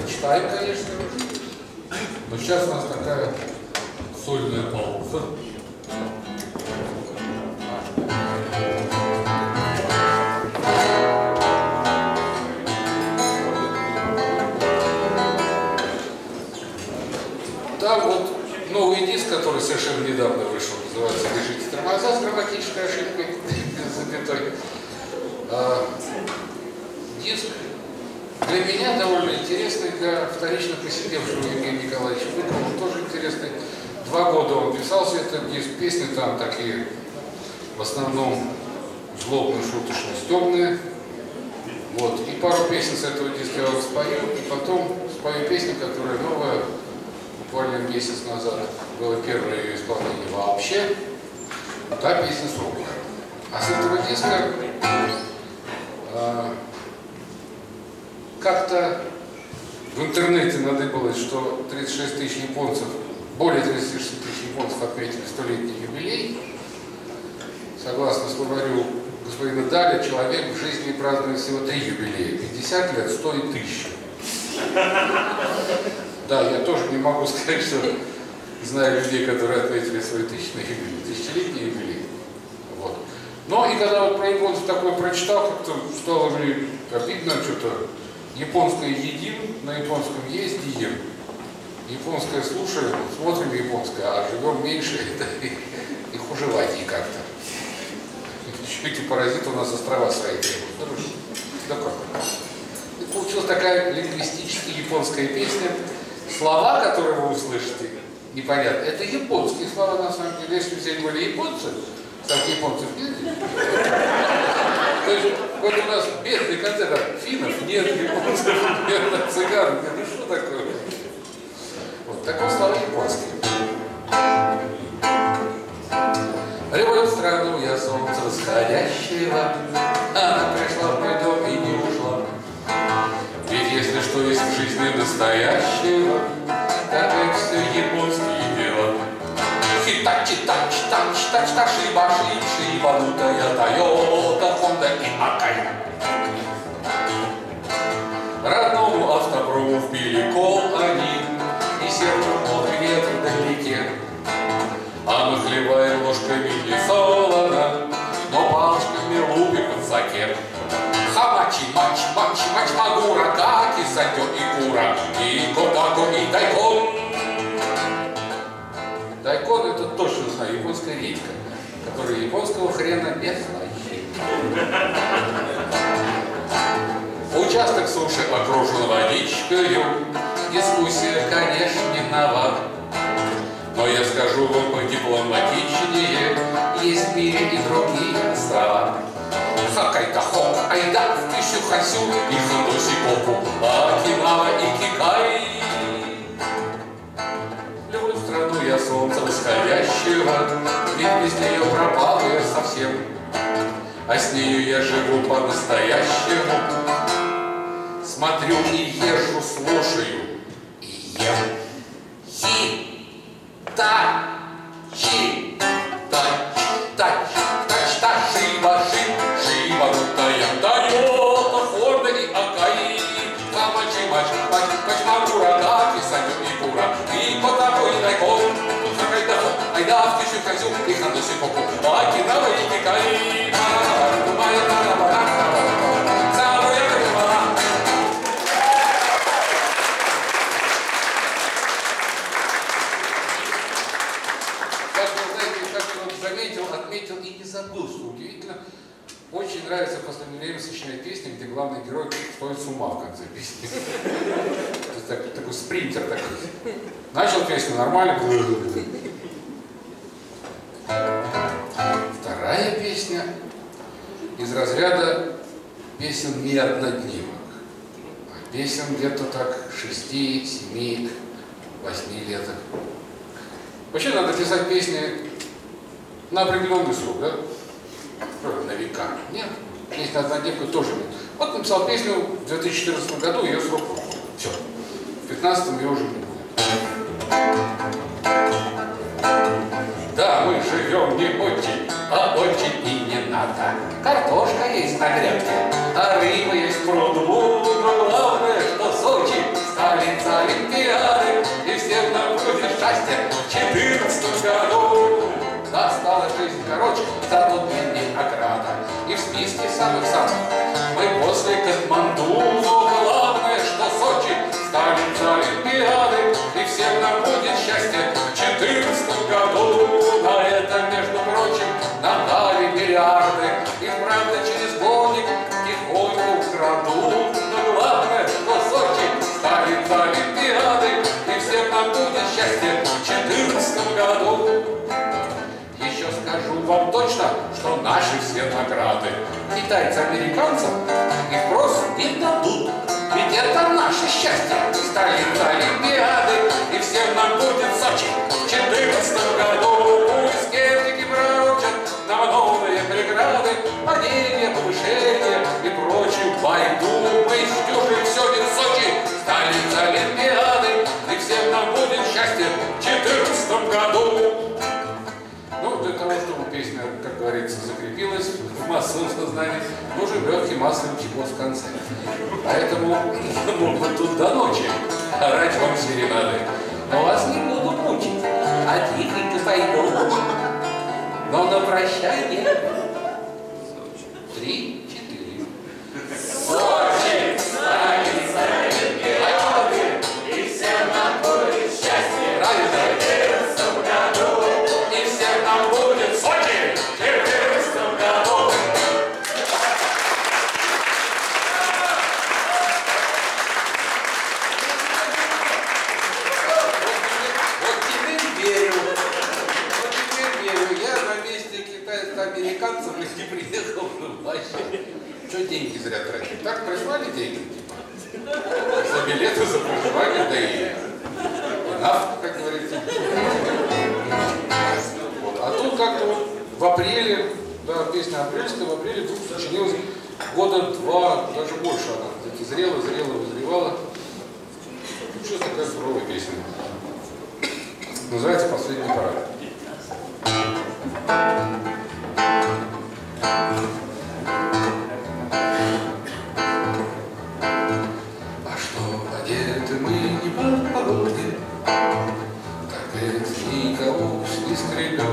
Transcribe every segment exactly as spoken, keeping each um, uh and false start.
прочитаем, конечно. Но сейчас у нас такая сольная пауза. Там вот новый диск, который совершенно недавно вышел, называется «Решите тормоза» с грамматической ошибкой, запятой. А, диск для меня довольно интересный, для вторично посидевшего Евгения Николаевича Быкова, он тоже интересный. Два года он писался, этот диск, песни там такие, в основном злобные, шуточные, стебные. Вот. И пару песен с этого диска я вам спою, и потом спою песню, которая новая, буквально месяц назад было первое ее исполнение вообще. Та песня с рукой. А с этого диска э, как-то в интернете надыбалось, что тридцать шесть тысяч японцев, более тридцати шести тысяч японцев отметили столетний юбилей. Согласно словарю господина Даля, человек в жизни празднует всего три юбилея. пятьдесят лет, сто и тысяча. Да, я тоже не могу сказать, что знаю людей, которые отметили свой тысячный юбилей, тысячелетний юбилей. Вот. Но и когда вот про японцев такое прочитал, как-то стало мне обидно, что-то японское едим, на японском есть едим, японское слушаем, смотрим японское, а живем меньше, да, и, и хужеватее как-то. Эти паразиты у нас острова свои требуют. Да как? И получилась такая лингвистически японская песня. Слова, которые вы услышите, непонятно, это японские слова на самом деле. Если все были японцы, кстати, японцев нет. То есть вот у нас бедный концерт, финнов нет, японцев нет, цыган, ну что такое? Вот такое слова японские. Люблю страну я солнце восходящего, она пришла в мой дом и не ушла. Ведь если что есть в жизни настоящего, так это все японские дела. Хитачи, тач, тач, тач, тач, шиба, шиб, шибанутая Тойота, Хонда и Акай. Родному автопрому вбили кол они, и сердцу под ветер вдалеке. А мы хлебаем ложками не солоно, но палочками лупим в заке. Хамачи, мач, мач, мач, магура, каки, сатё и кура, и котако, и дайкон. Дайкон — это точно знаю, японская редька, которая японского хрена не знает. Участок суши окружен водичкою, дискуссия, конечно, не нова. Но я скажу вам подипломатичнее, есть в мире и другие острова. Хоккайдо, айда, в Кисю, Хасю и Хандосикоку, Окинава и Кикай. Люблю страну я солнца восходящего, ведь без нее пропал я совсем. А с нею я живу по-настоящему. Смотрю и езжу, слушаю и ем. Хи. Та, чи, тач, тач, тач, тач, шиба, шиб, шибанутая Тойота, Хонда и Акай. Хамачи, мач, мач, мач, магура, каки, сатё и кура, и котако, и дайкон. Хоккайдо, айда, в Кисю, Хасю и Хандосикоку, Окинава и Кикай. Отметил и не забыл, что удивительно. Очень нравится в последнее время сочинять песни, где главный герой сходит с ума в конце песни. То есть так, такой спринтер такой. Начал песню нормально. Вторая песня из разряда песен не однодневок, а песен где-то так шести, семи, восьми лет. Вообще надо писать песни на определенный срок, да? На века. Нет. Песня однодневка тоже нет. Вот написал песню в две тысячи четырнадцатом году, ее срок прошел. Все. В две тысячи пятнадцатом ее уже не будет. Да, мы живем не очень, а очень и не надо. Картошка есть на грядке, а рыба есть в пруду. Но главное, что Сочи стали короче, зато дневник Акрата. И в списке самых-самых мы после Катманду, но главное, что Сочи столица Олимпиады, и всем нам будет счастье в четырнадцатом году. На это, между прочим, нам дали миллиарды, и правда через годик тихонько украдут. Но главное, что Сочи столица Олимпиады, и всем нам будет счастье в четырнадцатом году. Еще скажу вам точно, что наши все награды китайцам-американцам их просто не дадут. Ведь это наше счастье, столица Олимпиады, и всем нам будет Сочи в четырнадцатом году. Пусть скептики пророчат нам новые преграды, падение, повышение и прочую байду. Мы сдюжим все ведь Сочи, столица Олимпиады, и всем нам будет счастье в четырнадцатом году. Ну, для того, чтобы песня, как говорится, закрепилась в массовом сознании, нужен легкий массовый чехот в конце. Поэтому могут тут до ночи орать вам серенады. Но вас не буду мучить, а тихонько пойду. Но на прощание три, четыре. Сочи, столица Олимпиады, и всем нам будет счастье. Правильно? Американцев не приехал, ну вообще. Что деньги зря тратить? Так прислали деньги, типа. За билеты, за проживание, да и нафта, как говорится. Вот. А тут как-то вот в апреле, да, песня апрельская, в апреле вдруг сочинилась года два, даже больше она. Кстати, зрела, зрела, вызревала. Что такая суровая песня? Называется «Последний парад». А что одеты мы не по погоде, так это никого не скребет.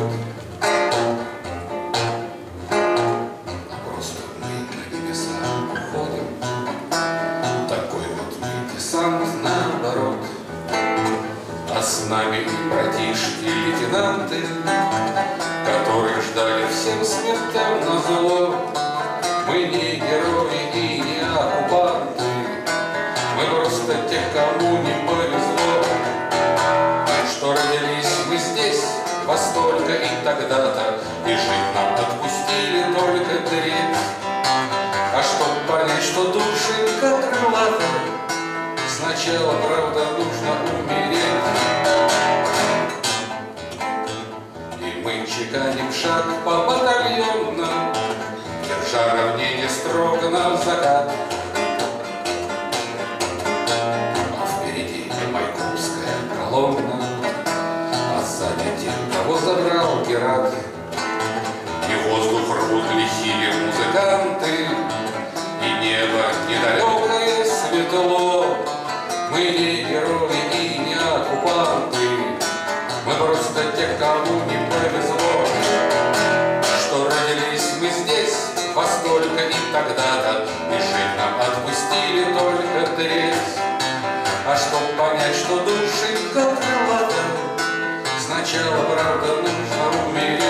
А просто мы на небеса уходим, такой вот мы десант наоборот. А с нами и братишки-лейтенанты, которых ждали всем смертям назло. Мы не герои и не оккупанты, мы просто тех, кому не повезло, что родились мы здесь во столько и тогда-то, и жить нам отпустили только треть. А чтоб понять, что души как крылата, сначала, правда, нужно умереть. И мы чеканим шаг по батальонам, держа равнение строго на закат. А впереди Майкопская колонна, а сзади тех, кого забрал Герат. И воздух рвут лихие музыканты, и небо недалекое светло. Мы не герои и не оккупанты, мы просто тех, кому не повезло, что родились мы здесь во столько и тогда-то, и жить нам отпустили только треть. А чтоб понять, что души как крылата, сначала, правда, нужно умереть.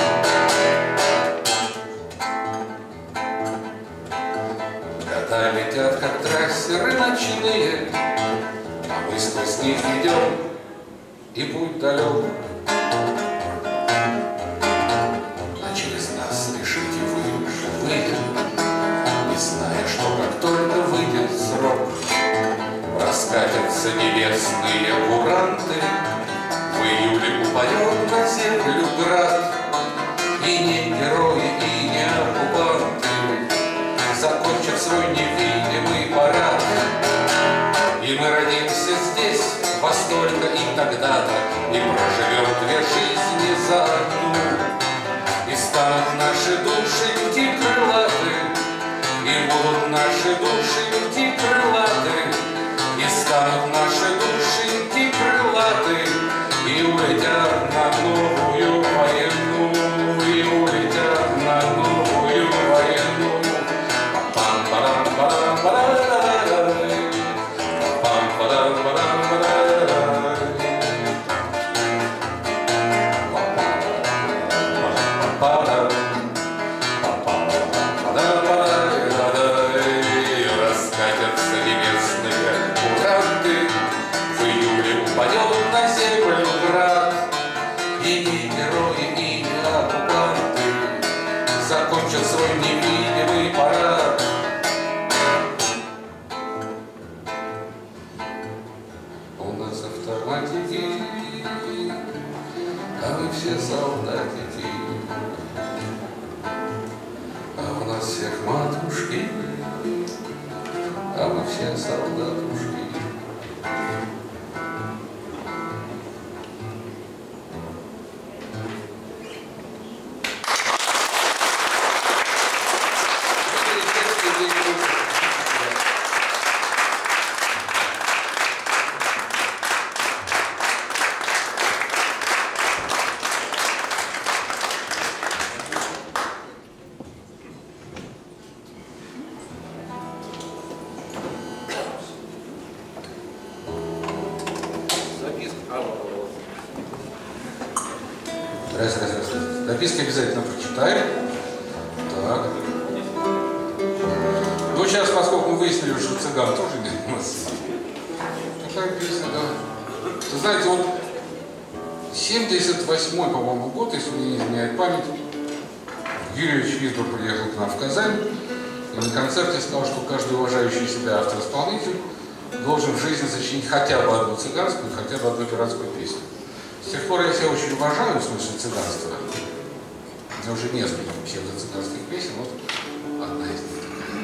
Года летят, как трассеры ночные, а мы сквозь них идем, и путь далек. А через нас спешите вы, живые, не зная, что как только выйдет срок, раскатятся небесные куранты, в июле упадет на землю град. И не герои, и не оккупанты закончат свой невидимый парад. И мы родимся здесь во столько и тогда-то, и проживем две жизни за одну. И станут наши души идти крылаты, и будут наши души идти крылаты, и станут наши души идти крылаты, и улетят на новую войну, и улетят. Раскатятся небесные куранты, в июле упадет на землю град, и ни герои, и ни оккупанты закончат свой невидимый парад. У нас автоматики, а мы все солдатики, а у нас всех матушки, а мы все солдатушки. Раз, раз, раз, раз. Записки обязательно прочитаем. Так. Ну, сейчас, поскольку мы выяснили, что цыган тоже не у нас. Такая песня, да. Вы знаете, вот семьдесят восьмой, по-моему, год, если мне не изменяет память, Юрьевич Висбор приехал к нам в Казань и на концерте сказал, что каждый уважающий себя автор-исполнитель должен в жизни сочинить хотя бы одну цыганскую, хотя бы одну пиратскую песню. С тех пор я себя очень уважаю в смысле цыганства. У меня уже несколько псевдо-цыганских песен, вот одна из них такая.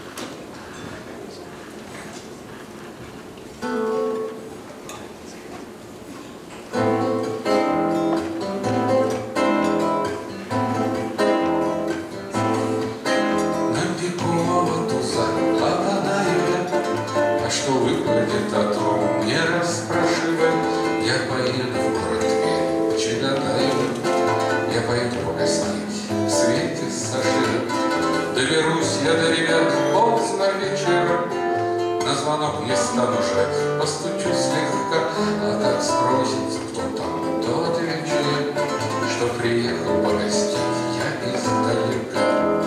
На пикового туза попадаю я, а что выходит, о том не расспрашивай. Я поеду в город Тверь, Чагатаю, я поеду погостить в свете сажи. Доберусь я до ребят поздно вечером, на звонок не стану жать, постучу слегка, а как спросит, кто там, то отвечу, что приехал погостить я издалека.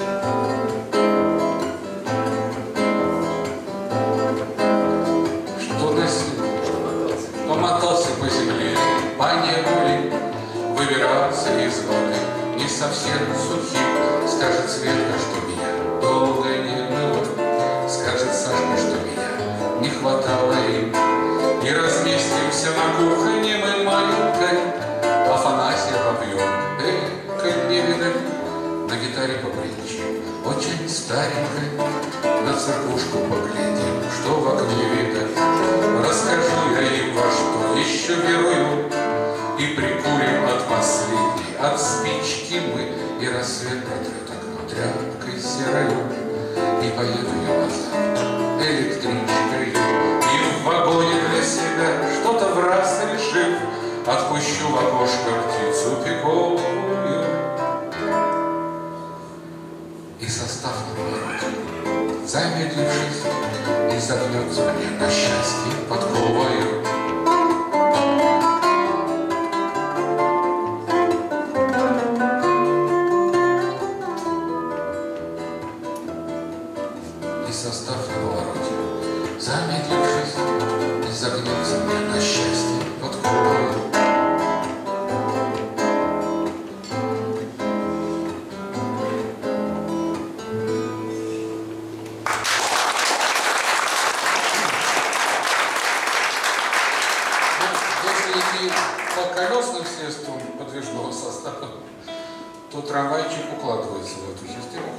Что носил? Помотался по земле, по небу выбирался из воды, не совсем сухим. Скажет Светка, что меня долго не было, скажет Сашка, что меня не хватало им. И разместимся на кухне мы маленькой, Афанасия попьем, эка не видать, на гитаре попритчим, очень старенькой, на церквушку поглядим, что в окне видать. Расскажу я им, во что еще верую, и прикурим от последней, от спички мы, и рассвет протрет окно тряпкой серою, и поеду я назад электричкой, и в вагоне для себя, что-то в раз решив, отпущу в окошко птицу пиковую, и состав на повороте, замедлившись, и загнется мне на счастье подковою. И состав на повороте, замедлившись, и загнется мне на счастье подковою. По колесным средствам подвижного состава, то трамвайчик укладывается в эту систему.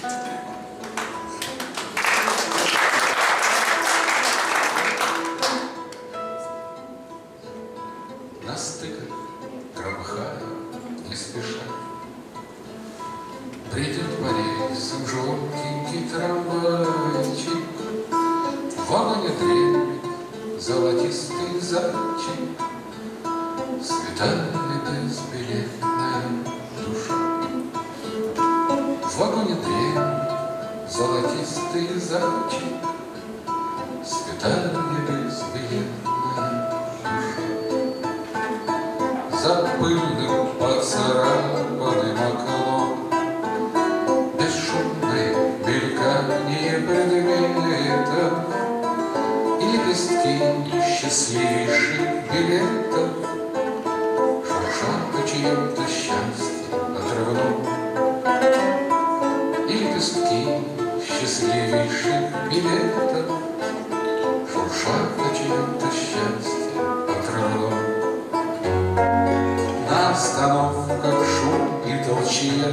На стык, громыхая, не спеша, придет по рельсам желтенький трамвайчик, в вагоне дремлет золотистый зайчик. Светает безбилетная душа, в вагоне дремлет золотистый зайчик, светает счастливейших билетов шуршат по чьем-то счастье отрывном. И лепестки счастливейших билетов шуршат по чьем-то счастье отрывном. На остановках шум и толчья,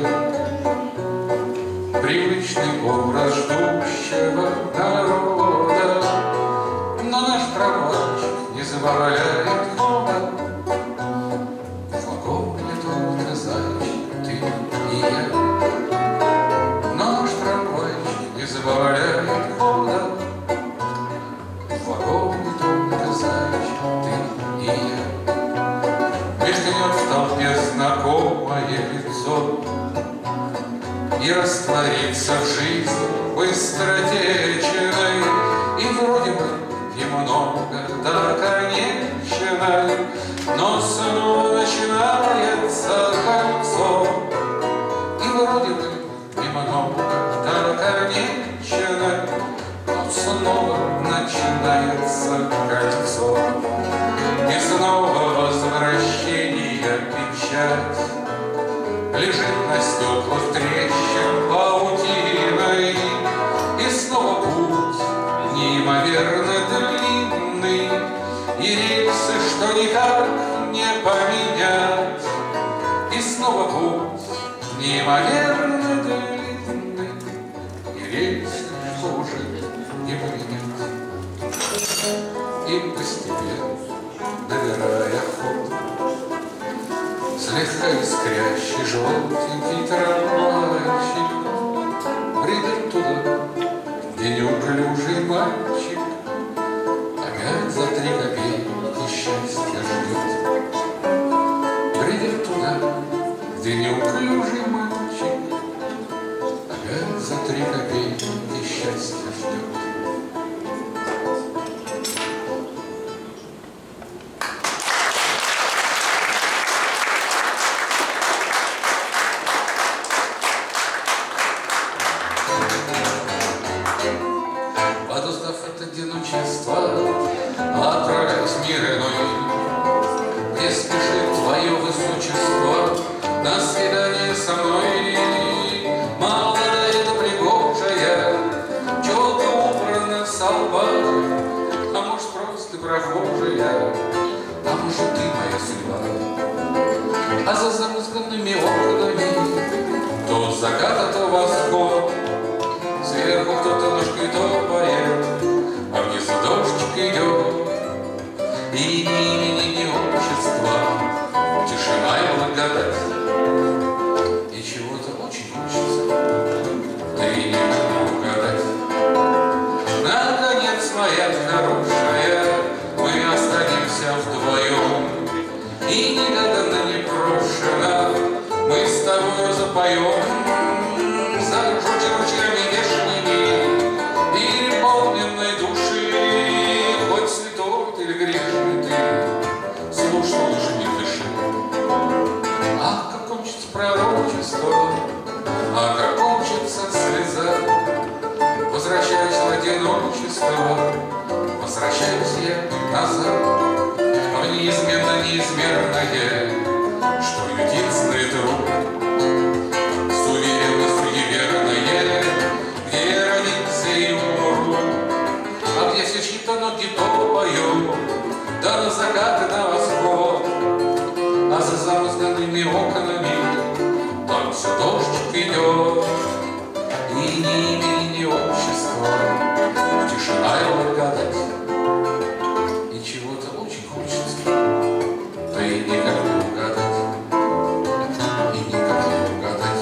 привычный образ ждущего народа, но наш трамвайчик не забавляет хода. В вагоне только зайчик, ты и я, но наш трамвайчик не забавляет хода. В вагоне только зайчик, ты и я. Мелькнет в толпе знакомое лицо и растворится в жизни быстротечной, и вроде бы немного до конечной, но снова начинается кольцо. И вроде бы немного до конечной, но снова начинается кольцо. И снова возвращение печать лежит на стеклах трещин паутиной, и снова путь неимоверно длинный, и рельсы, что никак не поменять. И снова путь неимоверно длинный, и рельсы, что уже не поменять. И постепенно, набирая ход, слегка искрящий желтенький трамвайчик бредет туда, где неуклюжий мальчик опять за три копейки счастья ждет. Бредет туда, где неуклюжий мальчик опять за три копейки счастья ждет. Подустав от одиночества, отправляюсь в мир иной, где спешит твое высочество на свидание со мной. Молодая да пригожая, челка убрана со лба, а может просто прохожая, а может ты моя судьба. А за замызганными окнами то закат, а то восход, сверху кто-то ножкой топает, а внизу дождичек идет. И ни имени, ни общества, тишина и благодать. И чего-то очень хочется, да и не могу угадать. Наконец, моя хорошая, мы останемся вдвоем, и негаданно, непрошено мы с тобой запоем. Зажжем ручьями вешними и переполненной души, хоть святой ты или грешный ты, слушай, лучше не дыши. Ах, как кончится пророчество, а как кончится слеза. Возвращаюсь в одиночество, возвращаюсь я назад, в неизменно неизмерное, что единственный друг. Где родился и умру, а где все чьи-то ноги топают, да на закат и на восход, а за замызганными окнами там все дождик идет. И ни имени, ни общества, тишина и благодать. И чего-то очень хочется, да и никак не угадать, и никак не угадать.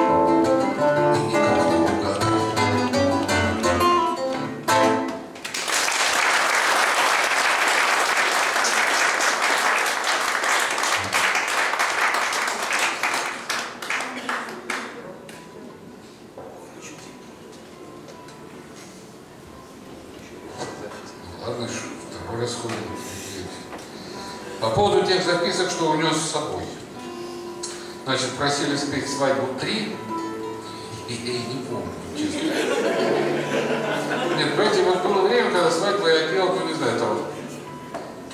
Ладно, второй раз ходим. По поводу тех записок, что унес с собой. Значит, просили спеть свадьбу три, и я не помню, честно. Нет, понимаете, вот было время, когда свадьбу я пел, ну не знаю, там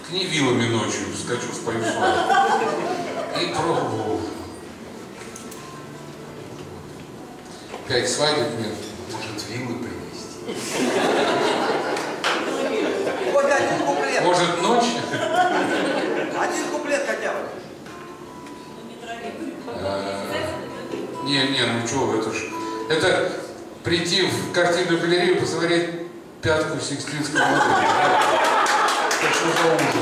ткни вилами ночью, скачу, спою свадьбу. И пробовал. Пять свадеб нет. Может, вилы принести? Вот один куплет. Может, ночь? Один куплет хотя бы. Не, не, ну что, это ж... Это прийти в картинную галерею и посмотреть пятку Сикстинского модели. Это что за ужас?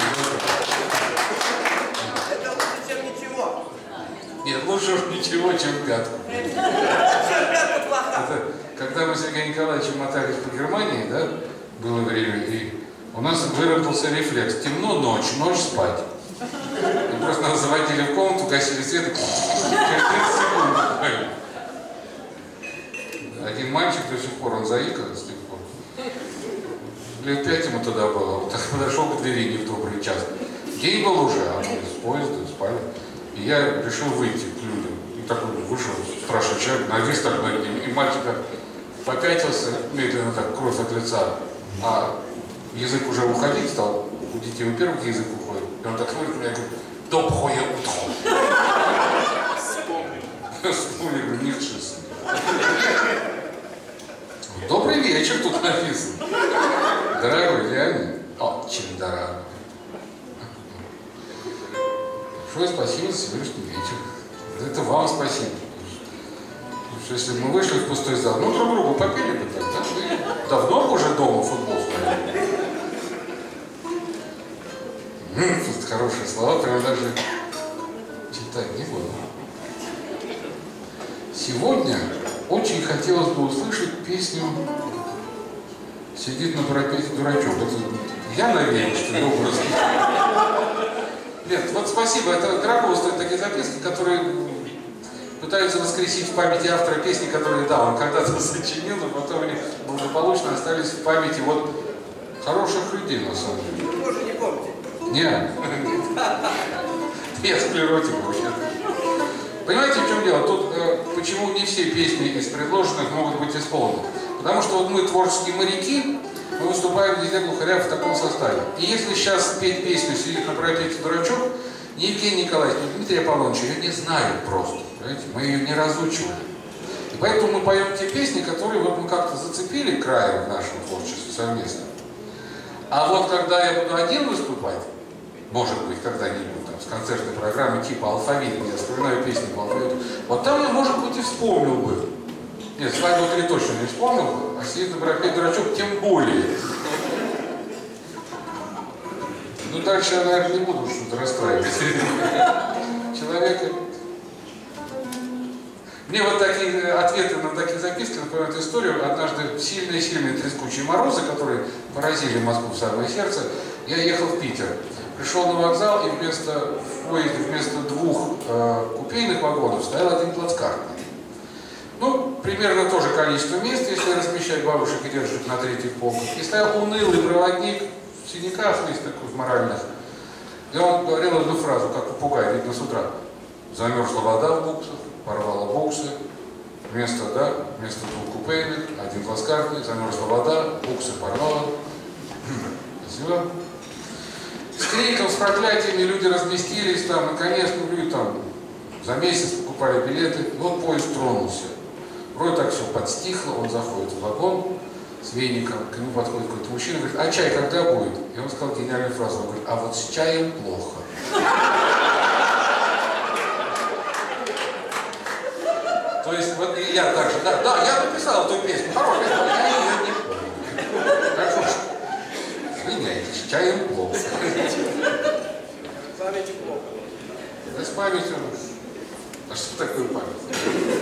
Это лучше, чем ничего. Нет, лучше уж ничего, чем пятку. Чем пятка плоха. Это, когда мы с Сергеем Николаевичем мотались по Германии, да, было время, и у нас выработался рефлекс. Темно, ночь, ночь спать. И просто нас заводили в комнату, гасили свет, и через тридцать секунд. Один мальчик до сих пор, он заикал с тех пор. Лет пять ему тогда было, вот так подошел к двери не в добрый час. День был уже, а мы с поезда спали. И я решил выйти к людям. И такой вышел страшный человек, навис так над ним, и мальчик так попятился, медленно так, кровь от лица. А язык уже уходить стал, у детей, во-первых, язык уходит. И он так смотрит на меня и говорит, «Добхоя утхо». Вспомнил, говорю, не хшис. Добрый вечер, тут написано. Дорогой Леонид. Очень дорогой. Большое спасибо за сегодняшний вечер. Это вам спасибо. Потому что если мы вышли в пустой зал, ну друг другу попили бы тогда. Мы давно уже дома футбол смотрели. Тут хорошие слова, прям даже читать не буду. Сегодня очень хотелось бы услышать песню «Сидит на парапете дурачок». Это я надеюсь, что это образ. Нет, вот спасибо. Это дорого стоят такие записки, которые пытаются воскресить в памяти автора песни, которые, да, он когда-то сочинил, но потом они благополучно остались в памяти вот хороших людей, на самом деле. Вы тоже не помните? Нет. Я склеротик вообще. Понимаете, в чем дело? Тут э, почему не все песни из предложенных могут быть исполнены? Потому что вот мы творческие моряки, мы выступаем везде глухаря в таком составе. И если сейчас петь песню «Сидит на парапете дурачок», ни Евгений Николаевич, ни Дмитрий Аполлоныч ее не знают просто. Понимаете? Мы ее не разучивали. И поэтому мы поем те песни, которые вот мы как-то зацепили краем в нашем творчестве совместно. А вот когда я буду один выступать, может быть, когда-нибудь там, с концертной программы типа «Алфавит», я вспоминаю песни по алфавиту, вот там я, может быть, и вспомнил бы. Нет, «Свадьбу три» точно не вспомнил бы, а «Сидит на парапете дурачок» тем более. Ну, дальше я, наверное, не буду что-то расстраивать. Человека... Мне вот такие ответы на такие записки напоминают историю. Однажды сильные-сильные трескучие морозы, которые поразили Москву в самое сердце, я ехал в Питер. Пришел на вокзал, и вместо, в поезде вместо двух э, купейных вагонов стоял один плацкартный. Ну, примерно то же количество мест, если размещать бабушек и дедушек на третьих полках. И стоял унылый проводник в синяках, весь такой в моральных. И он говорил одну фразу, как попугай, видно с утра. Замерзла вода в буксах, порвала буксы. Вместо, да, вместо двух купейных, один плацкартный, замерзла вода, буксы порвала. Спасибо. С криком, с проклятиями люди разместились там, наконец, ну, люди там за месяц покупали билеты. Вот поезд тронулся. Вроде так все подстихло, он заходит в вагон с веником, к нему подходит какой-то мужчина, говорит, а чай когда будет? И он сказал гениальную фразу, он говорит, а вот с чаем плохо. То есть, вот я так же, да, да, я написал эту песню, хорошая, я ее не помню. Так что, извиняйтесь, с чаем плохо. С памятью плохо. Да с памятью, а что такое память?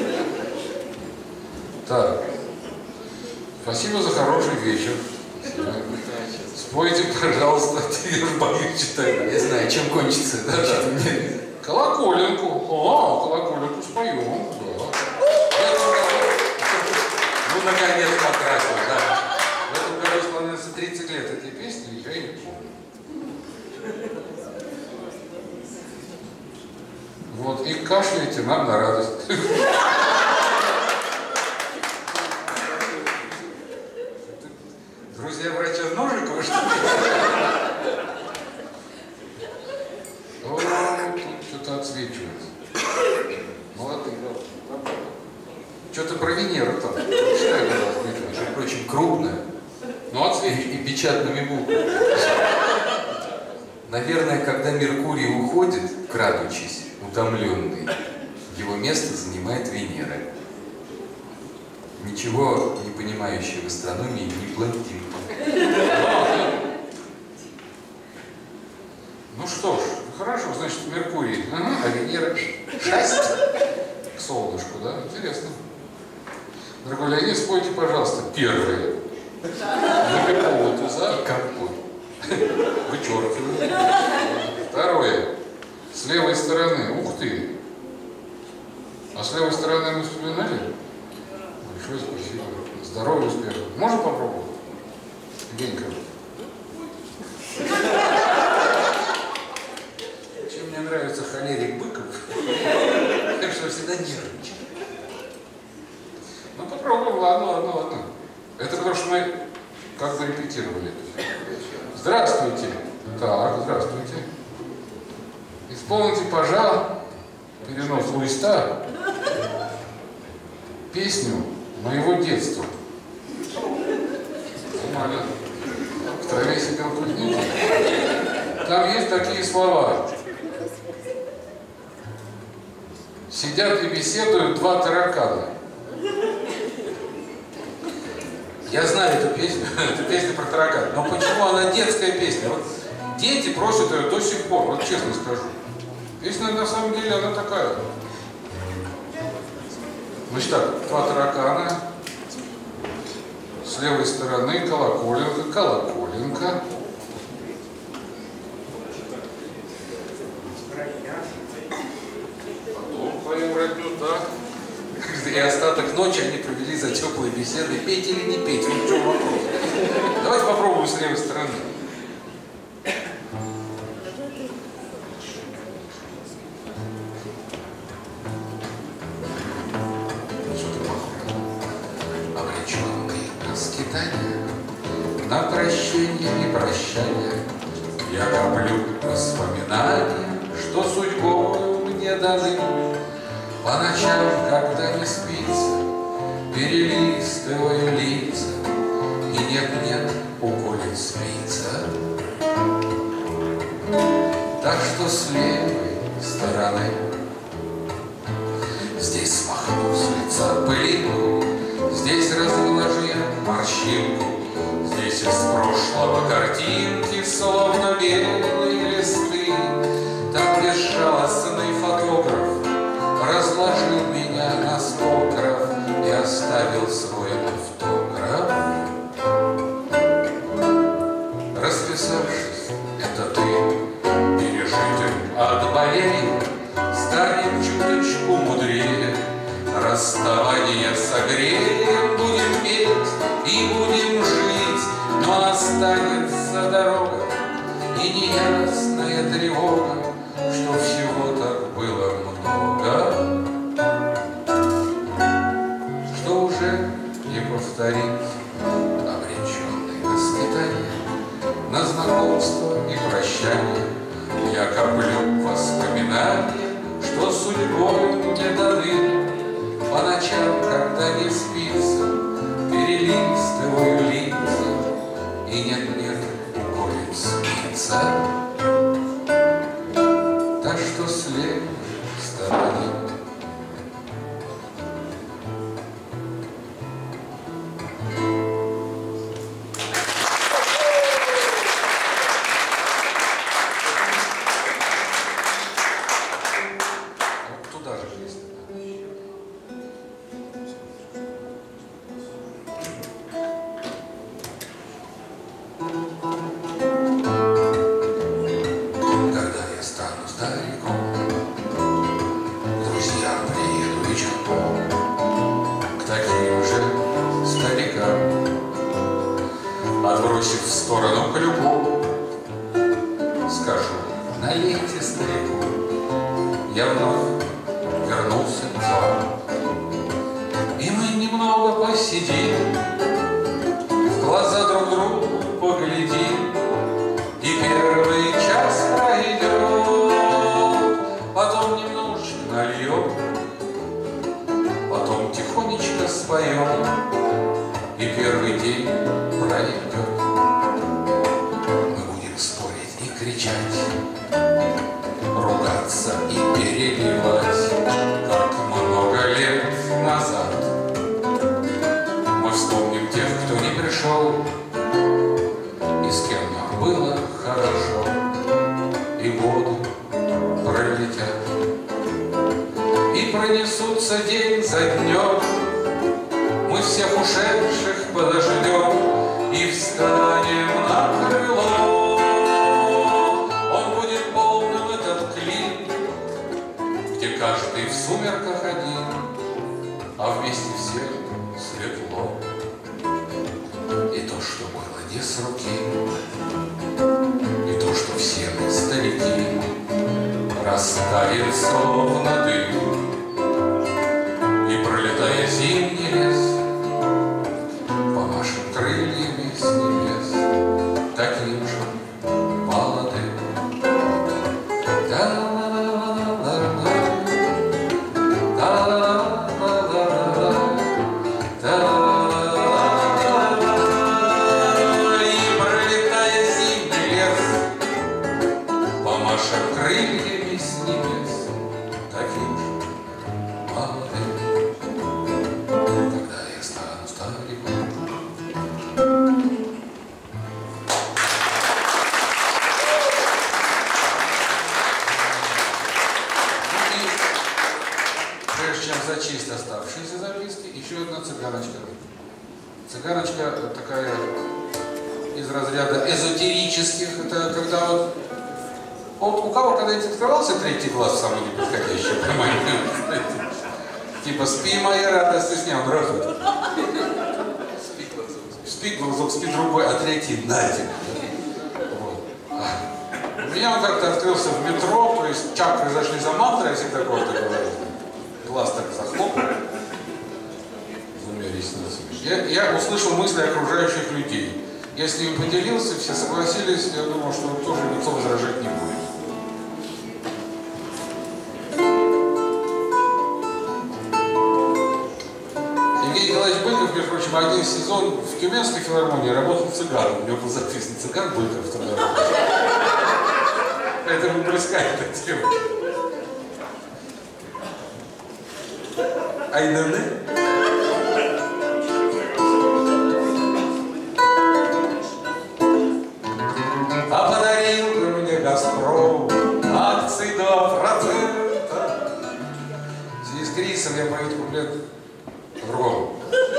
Так, спасибо за хороший вечер. Спойте, пожалуйста, я боюсь читать. Я знаю, чем кончится. Да, да. Колоколенку. О, колоколенку споем. Да. Ну, наконец покрасил, да. В этом году исполняется тридцать лет этой песни, я и не помню. Вот, и кашляйте нам на радость. Друзья врача Ножикова, что ли? печатными буквами. Наверное, когда Меркурий уходит, крадучись, утомленный, его место занимает Венера. Ничего не понимающая в астрономии не блондинка. Ну что ж, хорошо, значит, Меркурий, ага, а Венера шесть к солнышку, да? Интересно. Дорогой Леонид, спойте, пожалуйста, первое. Не какого туза, Какой? вычеркиваю. Второе. С левой стороны, ух ты. А с левой стороны мы вспоминали? Большое спасибо. Здоровья, успеха. Можно попробовать? Генька. Чем мне нравится холерик Быков, так что всегда нервничаю. Ну попробуем, ладно, ладно, ладно. Это потому что мы как бы репетировали. Здравствуйте. Так, здравствуйте. Исполните, пожалуйста, перенос листа, песню моего детства. Нормально. В траве сидел кузнечик. Там есть такие слова. Сидят и беседуют два таракана. Я знаю эту песню, эту песню про таракан. Но почему она детская песня? Вот дети просят ее до сих пор, вот честно скажу. Песня на самом деле она такая. Значит так, два таракана. С левой стороны колоколенка, колоколенка. Потом поем родню так. И остаток ночи они провели за теплой беседой. Петь или не петь? Вот в чем вопрос. Давайте попробуем с левой стороны. Обреченный на скитание, на прощение и прощание, я коплю воспоминания, что судьбою мне даны. По ночам, когда не спится, перелистываю лица, и нет-нет, уколет спица. Так что с левой стороны здесь смахну с лица пылинку, здесь разложи морщинку, здесь из прошлого картинки, словно белые листы. Так безжалостный фотограф разложил меня на сто граф и оставил свой автограф. Расписавшись, это ты, пережитым от болей, станем чуточку мудрее, расставание согреем, будем петь и будем жить, но останется дорога и неясная тревога, что всего так было много, что уже не повторить. Обреченный на скитание, на знакомство и прощание, я коплю воспоминания, что судьбой мне даны. По ночам, когда не спится, перелистываю лица, и нет-нет, уходит спица. Так что с левой стороны туда же песня. Когда я стану стариком, друзья приеду вечерком к таким же старикам, отбросив в сторону клюку, скажу: налейте старику. Я вновь вернулся к вам, и мы немного посидим, в глаза друг другу поглядим, и первый час пройдет, потом немножечко нальем, потом тихонечко споем, и первый день пройдет. кричать, ругаться и перебивать, как много лет назад. Мы вспомним тех, кто не пришел, и с кем нам было хорошо, и годы пролетят, и пронесутся день за днем. Мы всех ушедших подождем и встанем на крыло. Он будет полным, этот клин, где каждый в сумерках один, а вместе всех светло. И то, что было не с руки, и то, что все мы старики, растает словно дым. И пролетая зимний лес, помашем крыльями с небес, таким же молодым. И пролетая зимний лес, помашем крыльями с небес, таким же молодым. Когда я стану стариком. Прежде чем зачесть оставшиеся записки, еще одна цыганочка. Цыганочка такая из разряда эзотерических. Это когда вот... Вот у кого когда-нибудь открывался третий глаз, самый неподходящий, понимаете? Типа спи, моя радость, и снял, здравствуйте. Спи глазок, спи другой, а третий на тебе. Вот. У меня он как-то открылся в метро, то есть чакры зашли за мантрой, я всегда коротко говорю. Глаз так захлопнул, двумя ресницами. Я, я услышал мысли окружающих людей. Я с ними поделился, все согласились, я думал, что тоже никто возражать не будет. Евгений Николаевич Быков, между прочим, один сезон в Тюменской филармонии работал цыганом. У него был записан цыган Быков тогда. Поэтому близка эта тема. Айданы? А подарил бы мне Газпром акции два процента. В связи с кризисом я пою куплет по-другому.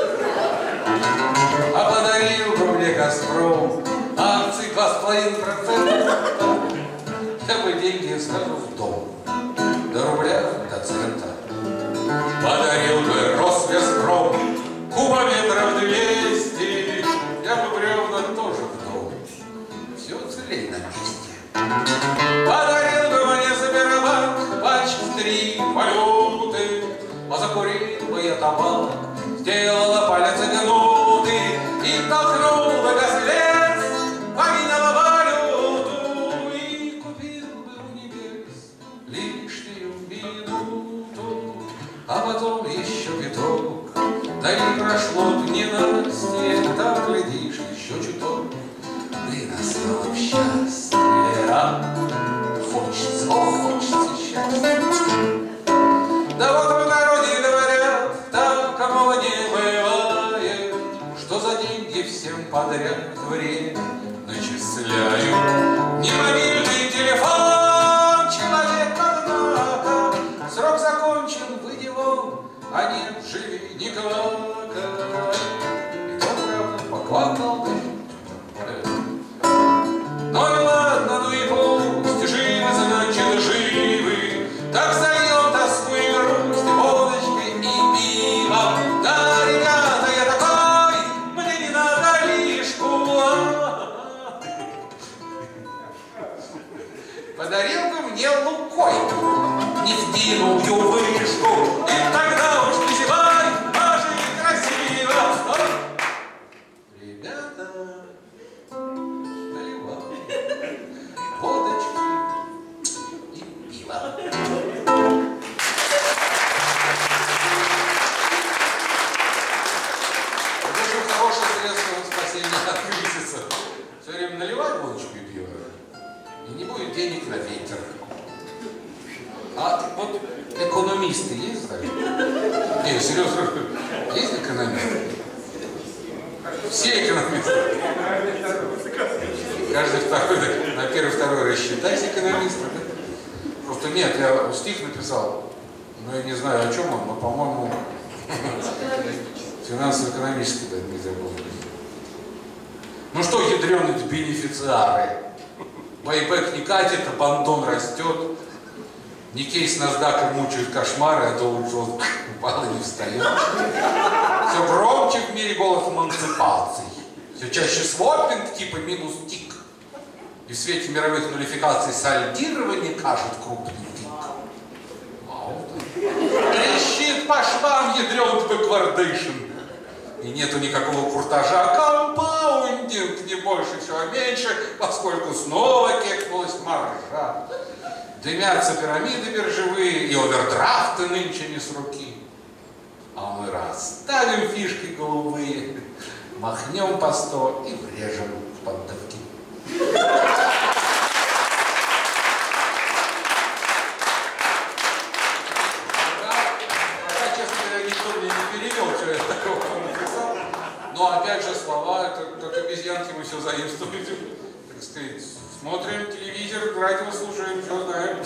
А подарил бы мне Газпром акции два с половиной процента. Я бы деньги сразу в дом, до рубля, до цента. Подарил бы Росгазпром кубометров двести, я бы бревна тоже в дом. Все целей на месте. Подарил бы мне Сбербанк пачки три валюты, а закурил бы я табак, сделала палец гнуты и толкнул бы газлец, поменяла валюту и купил бы у небес лишнюю минуту. А потом еще пяток, да и прошло б ненастье, так, глядишь, еще чуток, да и настало б счастье, а хочется, о, хочется счастья. Да вот в народе говорят, так, кому не бывает, что за деньги всем подряд время начисляют. Не мобильный телефон человека, однако, срок закончен, выйди вон, а нет, живи, не плакай. И то, правда, поквакал ты. Ну и ладно, ну и пусть, живы, значит, живы. Так зальем тоску и грусть водочкой и пивом. Да, ребята, я такой, мне не надо лишку. Подарил бы мне Лукой нефтяную вышку, и тогда уж не зевай, а жить красиво. Ребята, наливай водочки и пиво. Это же хорошее средство спасения от кризиса. Все время наливай водочку и пиво, и не будет денег на ветер. А вот экономисты есть, да? Не, серьезно, есть экономисты? Все экономисты. Каждый второй, на первый, второй рассчитайся экономиста. Просто нет, я стих написал, но я не знаю, о чем он, но, по-моему, финансово-экономический, да, Дмитрий Абрамович. Ну что, ядреные бенефициары? Байбек не катит, а бандон растет. Никей с NASDAQ мучают кошмары, а Dow Jones упал и не встает. Все громче в мире голос эмансипации. Все чаще свопинг типа минус тик. И в свете мировых нулификаций сальдирование кажет крупный пик. Трещит по швам ядрёный бэквардейшн. И нету никакого куртажа. Компаундинг не больше, все меньше, поскольку снова кекнулась маржа. Дымятся пирамиды биржевые, и овердрафты нынче не с руки. А мы расставим фишки голубые, махнем по сто и врежем в поддавки. Пока, честно говоря, никто мне не перевел, что я такого написал. Но опять же слова, это как обезьянки, мы все заимствуем. Так сказать, смотрим телевизор, радио слушаем, все знаем.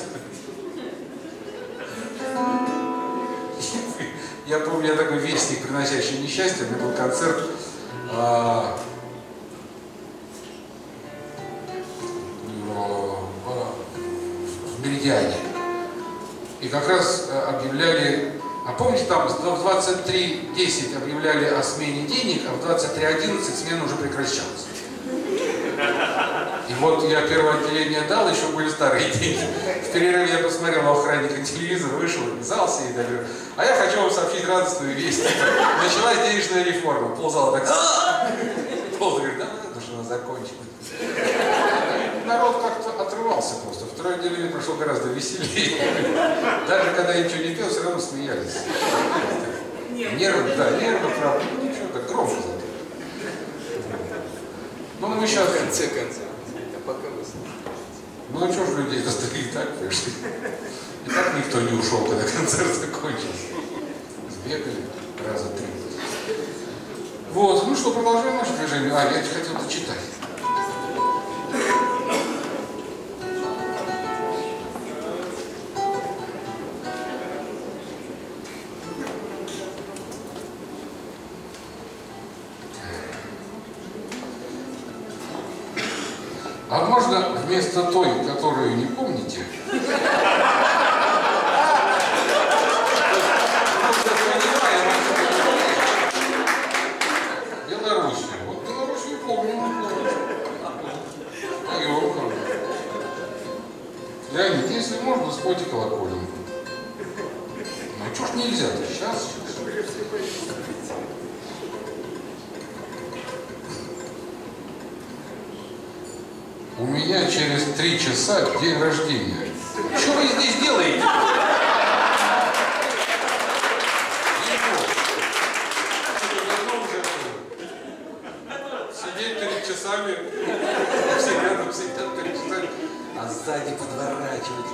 Я помню, я такой вестник, приносящий несчастье. У меня был концерт а, в Меридиане. И как раз объявляли, а помните, там в двадцать три десять объявляли о смене денег, а в двадцать три одиннадцать смена уже прекращалась. И вот я первое отделение дал, еще были старые деньги. В перерыве я посмотрел на охранника телевизора, вышел, в зал сидит, я говорю, а я хочу вам сообщить радостную весть. Началась денежная реформа. Ползала так, Пол говорит, да, потому что она закончилась. Народ как-то отрывался просто. Второе отделение прошло гораздо веселее. Даже когда я ничего не пел, все равно смеялись. Нервы, да, нервы, правда. Ну ничего, так громко зато. Ну, мы сейчас... В конце концов. А пока вы Ну, а что ж людей достали так, пришли. И так никто не ушел, когда концерт закончился. Сбегали раза три. Вот, ну что, продолжаем наше движение. А, я хотел дочитать. А можно вместо той, которую не помните, Белоруссию. Вот Белоруссию помню. Поем. Леонид, если можно, спойте колокольню. Ну чё ж нельзя-то? Сейчас, сейчас. У меня через три часа день рождения. Что вы здесь делаете? Сидеть перед часами, все рядом сидят перед часами, а сзади подворачивать.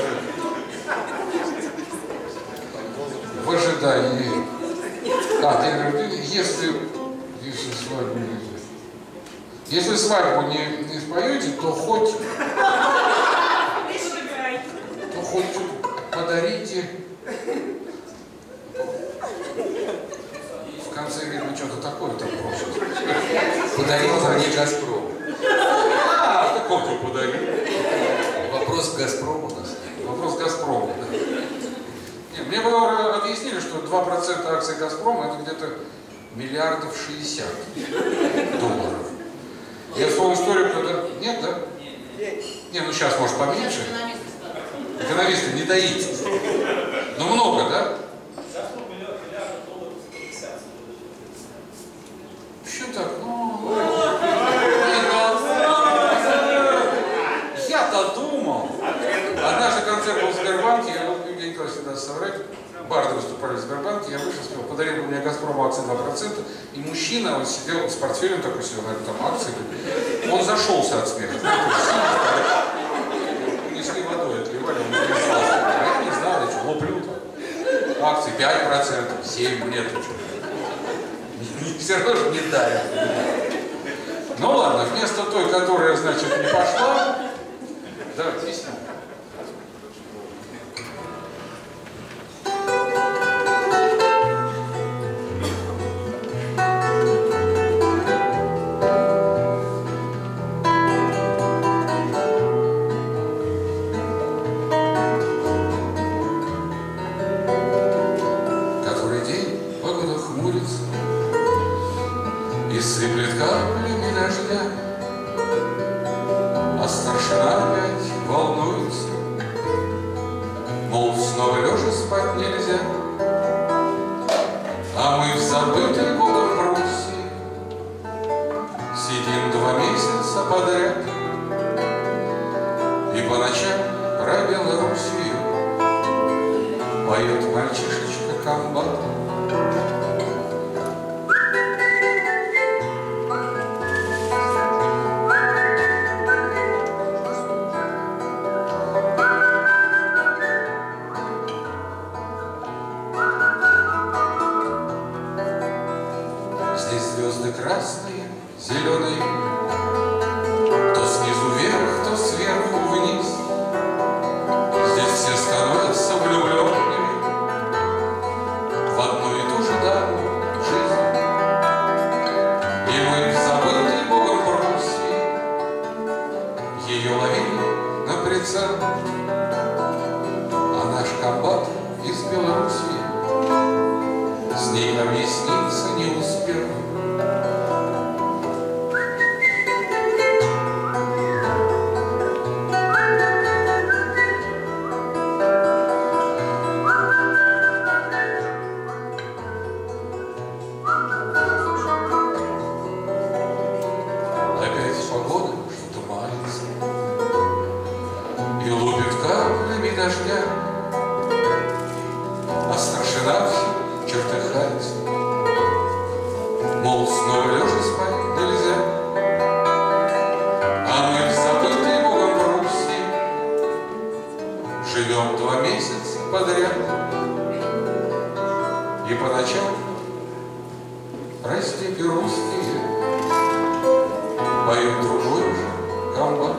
В ожидании. А, день рождения, если, если свадьбу не Если свадьбу не, не споете, то хоть, то хоть подарите. В конце видно что-то такое там просит. Подарил вам не Газпром. А, такой кто подарил. Вопрос к Газпрому у нас. Вопрос Газпрома. Да. Нет, мне было объяснили, что два процента акций Газпрома это где-то миллиардов шестьдесят долларов. Я вспомнил историю, когда... Нет, да? Не, ну сейчас, может, поменьше. Экономисты, не доите. Ну, много, да? Что так? Ну... Я-то думал. Однажды концерт был в Сбербанке, я вот Евгений Николаевич всегда соврать. Барды выступали в Сбербанке, я вышел, сказал, подарил мне Газпром акции два процента, и мужчина, он сидел с портфелем такой, сидел, наверное, там акции, он зашелся от смеха. пять процентов, семь нет. Все равно же не дарят. Ну ладно, вместо той, которая, значит, не пошла, давайте песню. И сыплет каплями дождя, а старшина опять волнуется, мол, снова лежа спать нельзя. А мы в забытой Богом Руси сидим два месяца подряд и по ночам про Белоруссию поет мальчишечка комбат. Звезды красные, зеленые, то снизу вверх, то сверху вниз. Здесь все становятся влюбленными в одну и ту же даму жизнь. И мы в забытой Богом Руси ее ловили на прицел, а наш комбат из Белоруссии с ней объясниться не успел. Опять погода, что туманится и лупит каплями дождя, а старшина все чертыхается, мол, снова лежа спать нельзя. А мы в забытой Богом Руси живем два месяца подряд и по ночам про степи русские поют другой же комбат.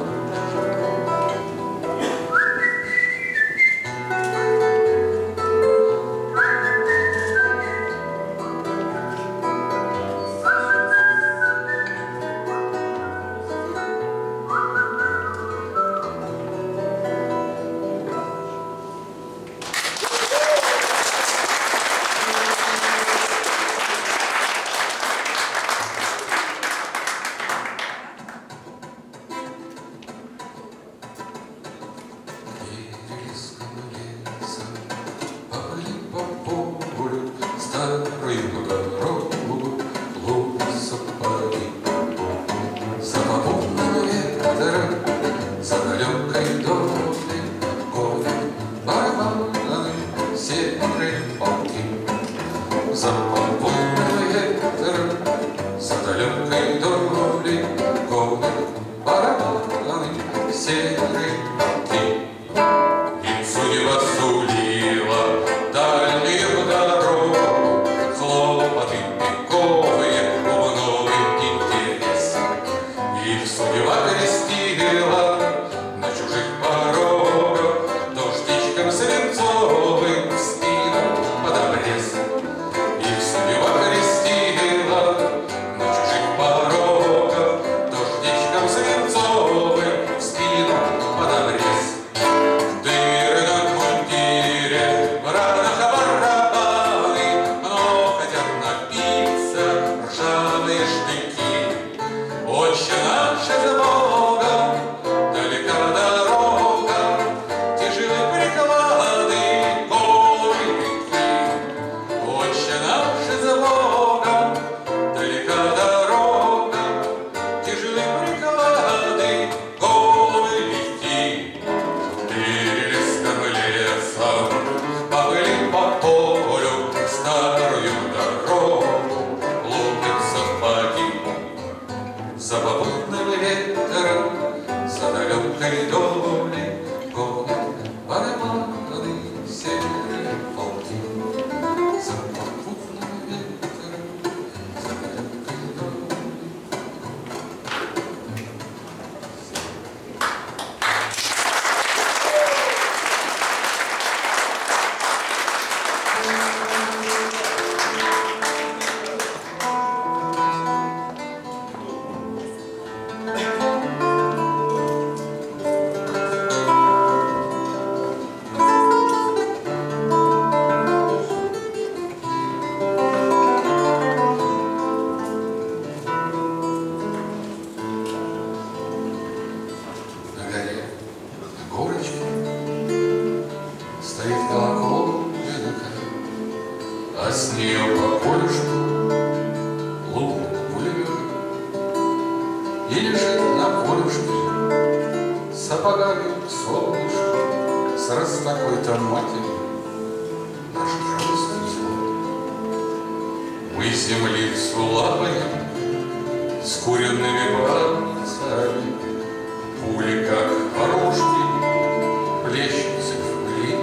полюшку лунных пулемет и лежит на полюшке сапогами солнышко с раз такой-то матерью наш геройский взвод. Мы землицу лапаем с куренными пальцами, пули, как оружки, плещутся в пыли,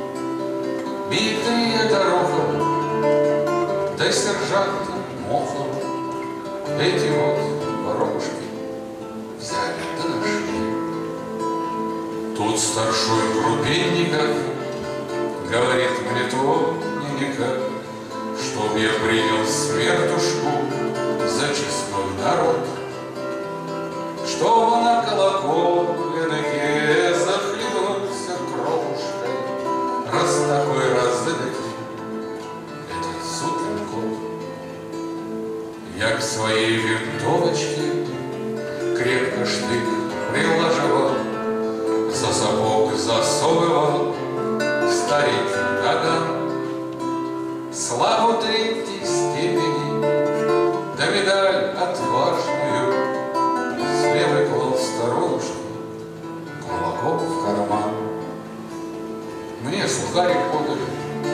битые горохом, да сержантом мохом, эти вот воробушки взяли да нашли. Тут старшой Крупенников говорит мне тоненько, чтоб я принял смертушку за честной народ, чтоб на колоколенке захлебнулся кровушкой, раз такой разыдакий этот сукин кот. Я к своей винтовочке крепко штык приложивал, за сапог засовывал старенький наган, славу третьей степени, да медаль отважную с левой клал сторонушки глубоко в карман. Мне сухарик подали,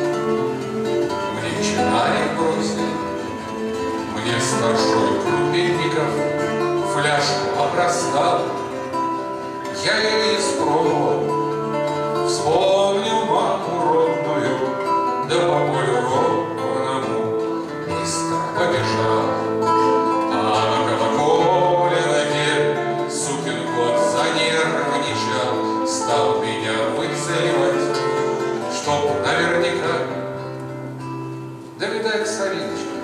мне чинарик бросили, мне старшой Крупенников фляжку опростал. Я ее испробовал, вспомнил маму родную, да по полю ровному быстро побежал. А на колоколенке сукин кот занервничал, стал меня выцеливать, чтоб наверняка, да видать Сариночка,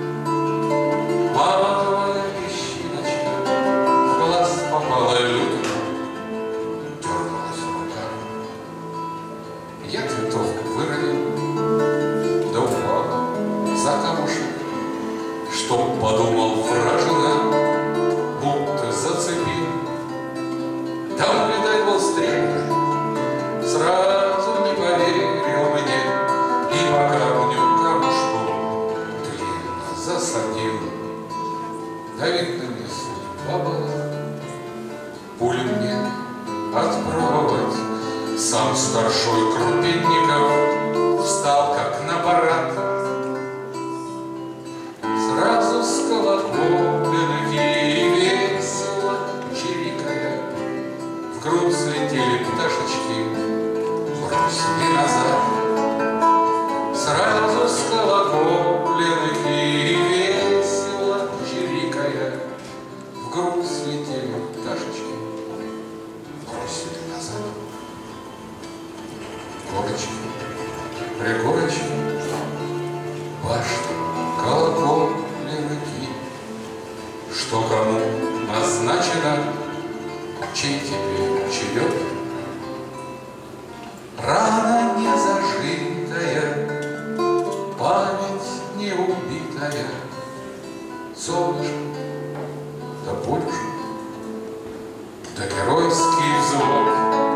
малая песчиночка, в глаз попала люто, дернулась рука. Я винтовку выронил, да упал за камушек, чтоб подумал вражина, будто зацепил. Да он, видать, был стрелкой, сразу не поверил мне, и по камню камушку длинно засадил. Да видно, мне судьба была пулю мне отпробовать. Сам старшой Крупенников встал как на парад, сразу с колоколенки весело чирикая, в грудь слетели пташечки, бросили назад. Сразу с колоколенки весело чирикая, в грудь слетели пташечки, бросили назад. Горочки, пригорочки, башни, колоколенки, что кому назначено, чей теперь черед. Рана не зажитая, память не убитая, солнышко, да полюшка, да геройский взвод.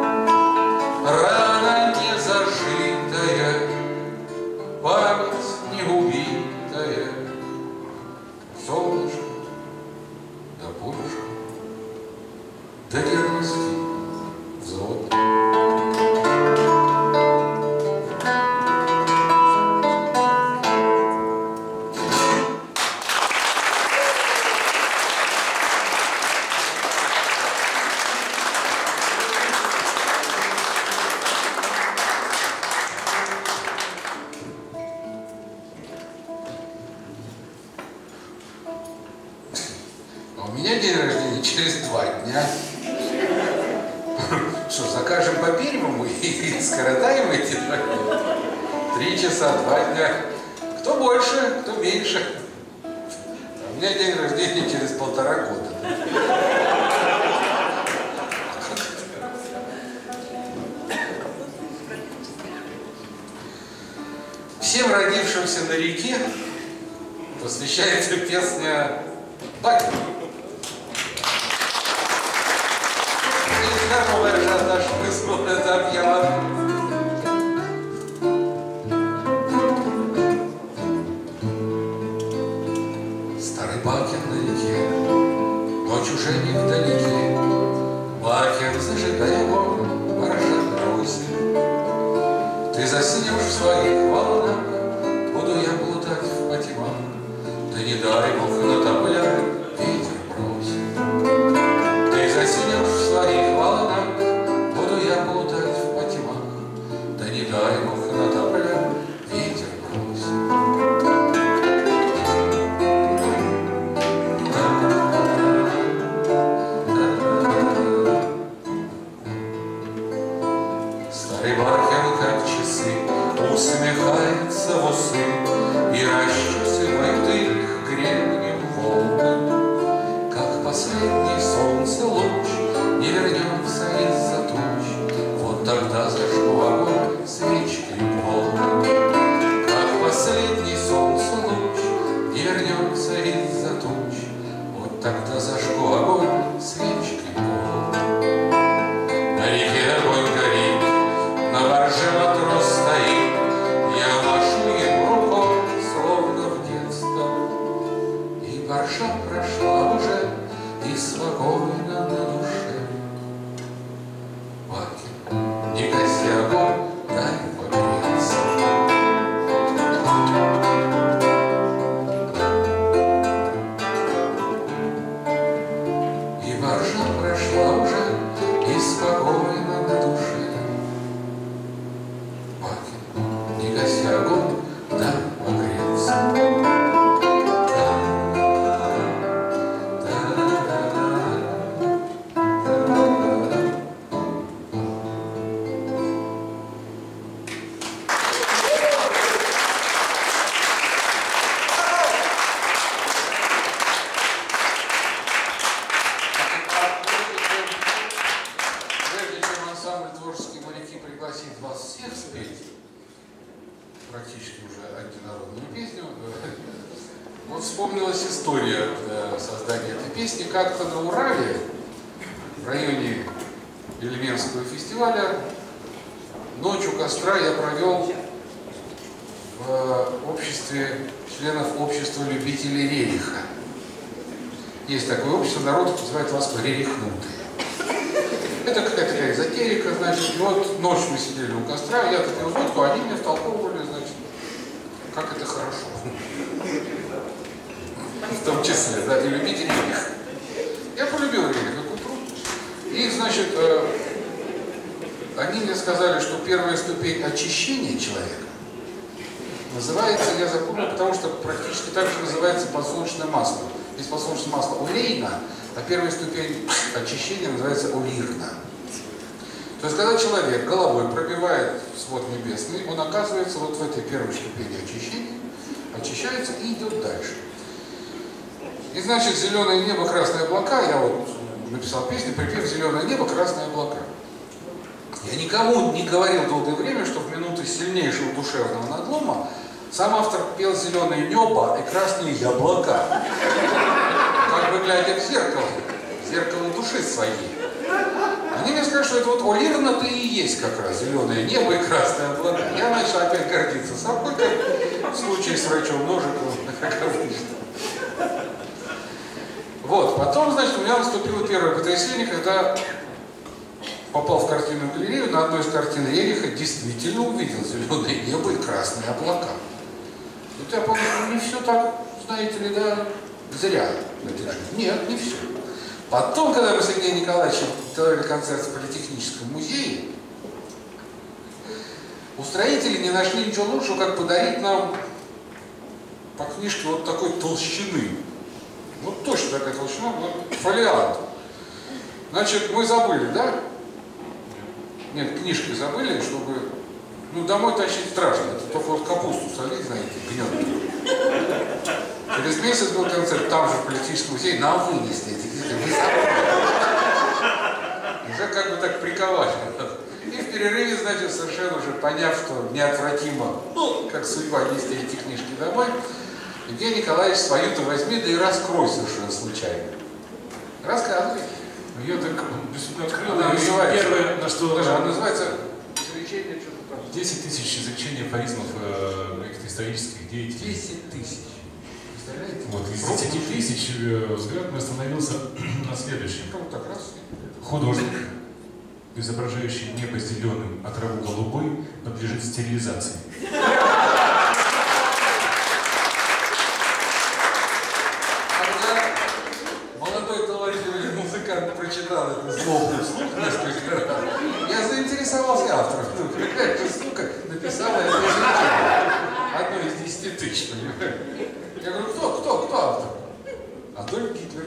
Рана не зажитая, память не убитая, солнышко, да полюшка, да геройский взвод. У меня день рождения через два дня. Что, закажем по первому и скоротаем эти два дня? Три часа, два дня. Кто больше, кто меньше. У меня день рождения через полтора года. Всем родившимся на реке посвящается песня «Батя». Здоровый ажиотаж вызвал это объявление. Ты заснешь в своих волнах, буду я плутать по тьмам, да не дай Бог на тополя ветер бросит. Ты заснешь в своих волнах, буду я плутать по тьмам, да не дай Бог на тополя ветер бросит. Старый бархин, как часы, усмехается в усы и расчесывает их гребнем волны. Как последний солнце луч не вернется из-за туч, вот тогда зажгу огонь свечкой полной. Как последний солнце луч не вернется из-за туч, вот тогда зажгу огонь свечкой полной. На реке огонь горит, на барже матрос стоит, я машу ему рукой, словно в детство. И баржа прошла уже, и спокойно на душе. Бакин, не гаси огонь, дай погреться. И баржа прошла уже, и спокойно на душе. Бакин, не гаси огонь, дай погреться. Прежде чем ансамбль «Творческие моряки» пригласит вас всех спеть практически уже антинародную песню, вот вспомнилась история создания этой песни. Как-то на Урале, в районе Вельменского фестиваля, ночь у костра я провел в обществе членов общества любителей рериха. Есть такое общество, народ называет вас рерихнутые. Это какая-то такая эзотерика, значит. И вот ночь мы сидели у костра, я пил водку, они мне втолковывали, значит, как это хорошо. В том числе, да, и любить рерих. Я полюбил рерих к утру. И, значит, э, они мне сказали, что первая ступень очищения человека называется, я запомнил, потому что практически так же называется подсолнечное масло. Есть подсолнечное масло олейна, а первая ступень очищения называется олирна. То есть, когда человек головой пробивает свод небесный, он оказывается вот в этой первой ступени очищения, очищается и идет дальше. И значит, зеленое небо, красные облака, я вот написал песню, припев «Зеленое небо, красные облака». Я никому не говорил долгое время, что в минуты сильнейшего душевного надлома сам автор пел «Зеленое небо и красные яблока», как бы глядя в зеркало, зеркало души своей. Они мне сказали, что это вот олирна-то и есть как раз зеленое небо и красные облака. Я начал опять гордиться собой, как в случае с врачом Ножиковым, как обычно. Вот, потом, значит, у меня наступило первое потрясение, когда попал в картинную галерею, на одной из картин Рериха действительно увидел зеленое небо и красные облака. Вот я подумал, ну не все так, знаете ли, да, зря в этой жизни. Нет, не все. Потом, когда мы с Сергеем Николаевичем делали концерт в Политехническом музее, устроители не нашли ничего лучшего, как подарить нам по книжке вот такой толщины. Вот точно такая толщина, вот фолиант. Значит, мы забыли, да? Нет, книжки забыли, чтобы... Ну, домой тащить страшно. Это только вот капусту солить, знаете, гнет. Через месяц был концерт, там же в Политическом музее, нам вынесли эти книжки. Мы забыли. Уже как бы так приковали. И в перерыве, значит, совершенно уже поняв, что неотвратимо, ну, как судьба, нести эти книжки домой, Евгений Николаевич свою-то возьми, да и раскрой совершенно случайно. Рассказывай. Ее так бессудно открыл. Она называется, первое, на что... Даже, она называется изречение, что-то там. десять тысяч изречений афоризмов э, каких-то исторических деятелей. десять тысяч. Представляете? Вот, из десяти тысяч э, взгляд мой остановился на следующем. Вот так раз. Художник, изображающий небо зеленым, а траву голубой, над подлежит стерилизации. Когда молодой талантливый музыкант прочитал это злобный слух несколько раз, я заинтересовался автором. Ну, какая же сука написала это изречение? Одно из десяти тысяч, понимаешь? Я говорю, кто, кто, кто автор? Адольф Гитлер.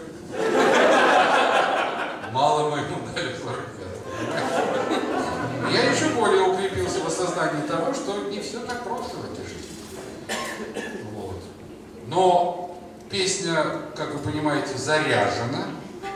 Мало мы ему дали сорок лет. Я еще более укрепился в осознании того, что не все так просто в этой жизни. Вот. Но песня, как вы понимаете, заряжена.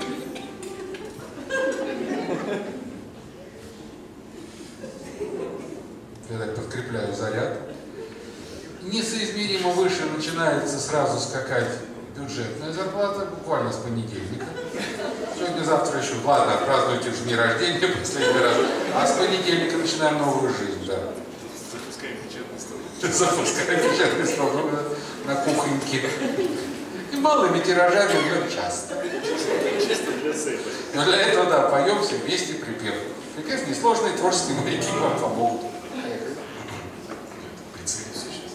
Я так подкрепляю заряд. Несоизмеримо выше начинается сразу скакать бюджетная зарплата, буквально с понедельника. Сегодня-завтра еще, ладно, празднуйте уже день рождения последний раз, а с понедельника начинаем новую жизнь, да. Запускаем печатный стол. Запускаем печатный стол на кухоньке. И малыми тиражами, но часто. Чисто для сейфа. Но для этого, да, поем все вместе припев. Приказ несложные творческие моряки вам помогут. Прицелюсь сейчас.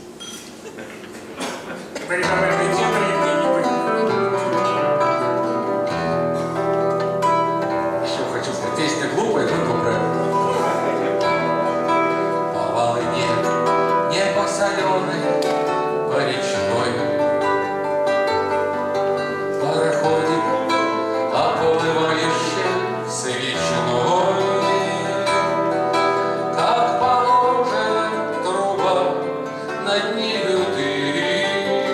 Еще хочу сказать, песня глупая, но добрая. По волне, не по соленой, по речной, пароходик, оплывающий с речной, как положено труба на дне люты,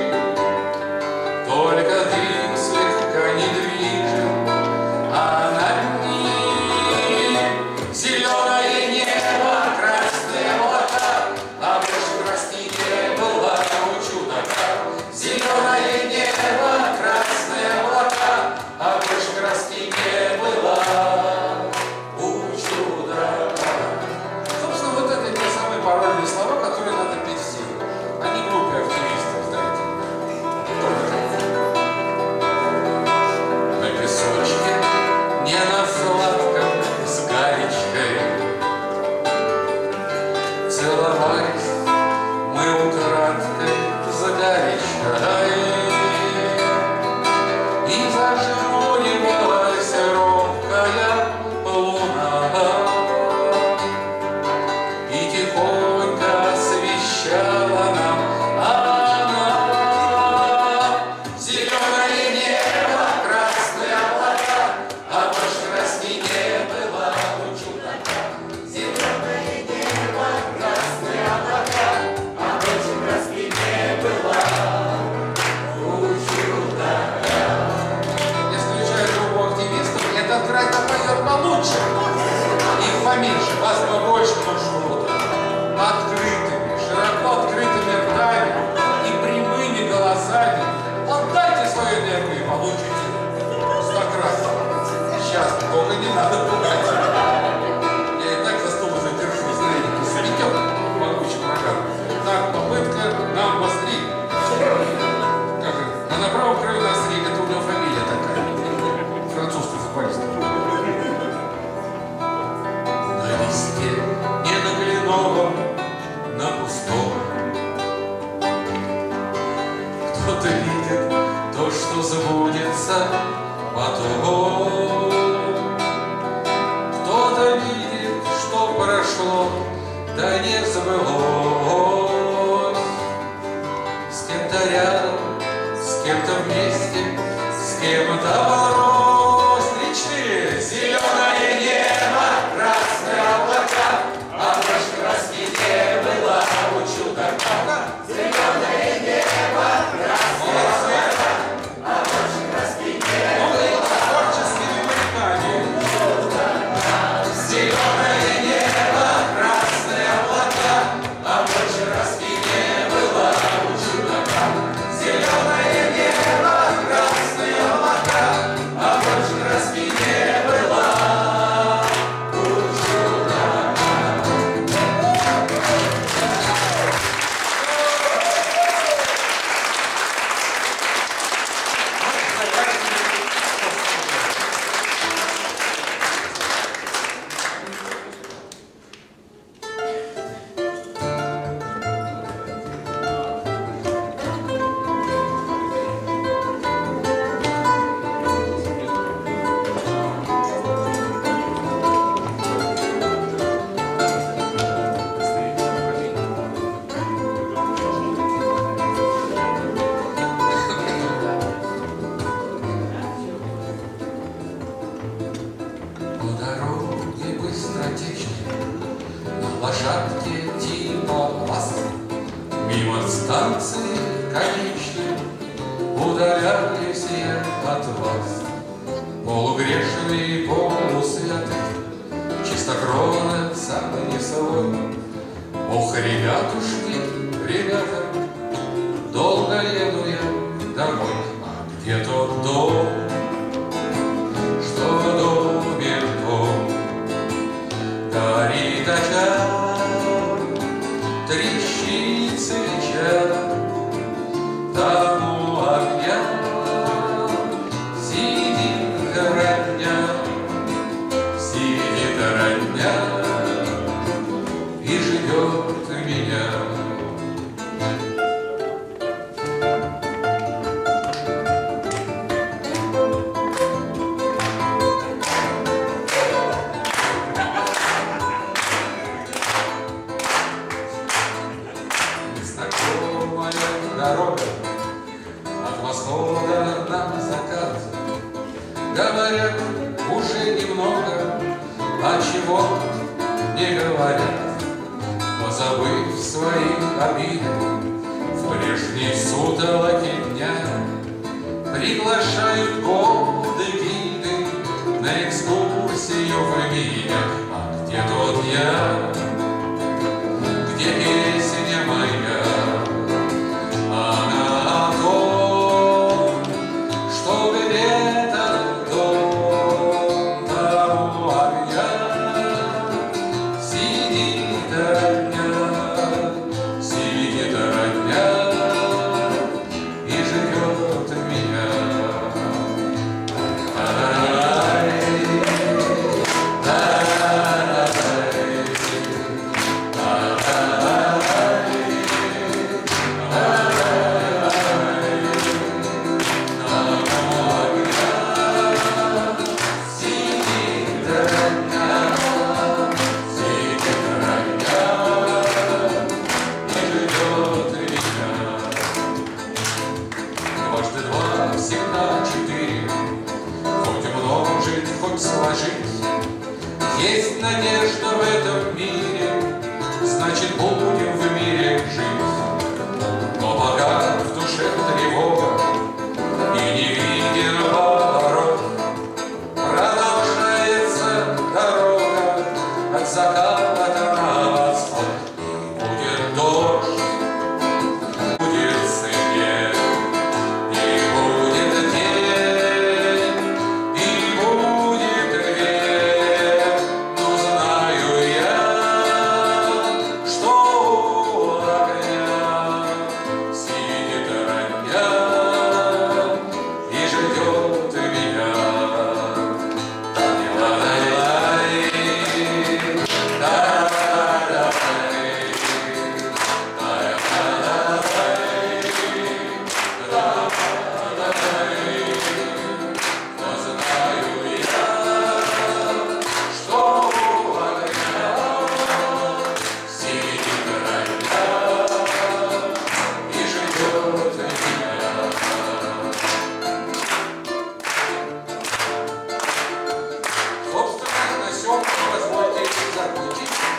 только дым слегка недвижим, а над ним зеленое небо, красные облака, а больше краски не было у чудака. Зеленое небо, красные облака, а больше краски не было у чудака. Собственно, вот это те самые парольные слова, которые надо петь всем. Они глупые активисты, знаете. На песочке, не на сладком, с горечкой целовались мы украдкой за горечкой, и зажмуривалась робкая луна, и тихонько освещала нам она. Зеленое небо, красные облака, а больше краски не было у чудака. Зеленое небо, красные облака, а больше краски не было у чудака. Если включаю группу активистов, этот край поет получше, их поменьше, вас побольше маршрута. Открытыми, широко открытыми ртами и прямыми голосами отдайте свою энергию и получите стократ. Сейчас много не надо пугать. Я и так за стол уже держу, знаете, светет могучим рогам. Так, попытка на обостри. Как же, а на правом краю Насри, это у него фамилия такая. Французский футболист. На листе, не на кленовом, на пустом. Кто-то видит то, что забудется потом. Кто-то видит, что прошло, да не забылось. С кем-то рядом, с кем-то вместе, с кем-то врозь. Личные. Зеленое небо, красные облака, а больше краски не было у чудака. Зеленое небо, красные облака, а больше краски не было. Творческими моряками. Зеленое небо, красные облака, а больше краски не было у чудака. Зеленое небо, красные облака, а станции конечной удаляюсь я от вас, полугрешный, полусвятый, чистокровно сам не свой. Ох, ребятушки, ребята, долго еду я домой, а где тот дом, что в доме дом горит очаг, трещит свеча, тому огня сидит родня, сидит родня и ждет меня. Незнакомая дорога от восхода на закат, говорят уже немного, а чего не говорят, позабыв свои обиды в прежней сутолоке дня, приглашают годы гиды на экскурсию в меня. А где тот я, где песня моя? Она о том, что где-то дом того огня сидит родня, сидит родня и ждет меня. Дважды два всегда четыре, хоть умножить, хоть сложить. Есть надежда в этом мире, значит, будем в мире жить. Но пока в душе тревога и не виден поворот, продолжается дорога от заката на восход. И будет дождь, будет снег, и будет день, и будет век. Но знаю я, что у огня сидит родня и ждет меня. Ла-ла-лай, да-да-лай, да-да-лай, да-да-лай. Но знаю я, что у огня сидит родня и ждет меня. Собственно, на сём позвольте закончить.